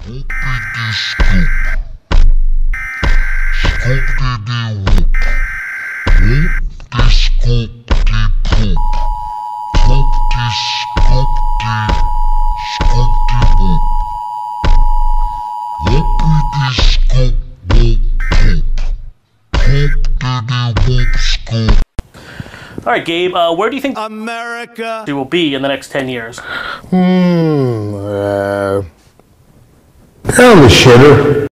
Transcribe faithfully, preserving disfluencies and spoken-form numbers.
All right, Gabe, uh, where do you think America we will be in the next ten years? Hmm, uh, on the shitter.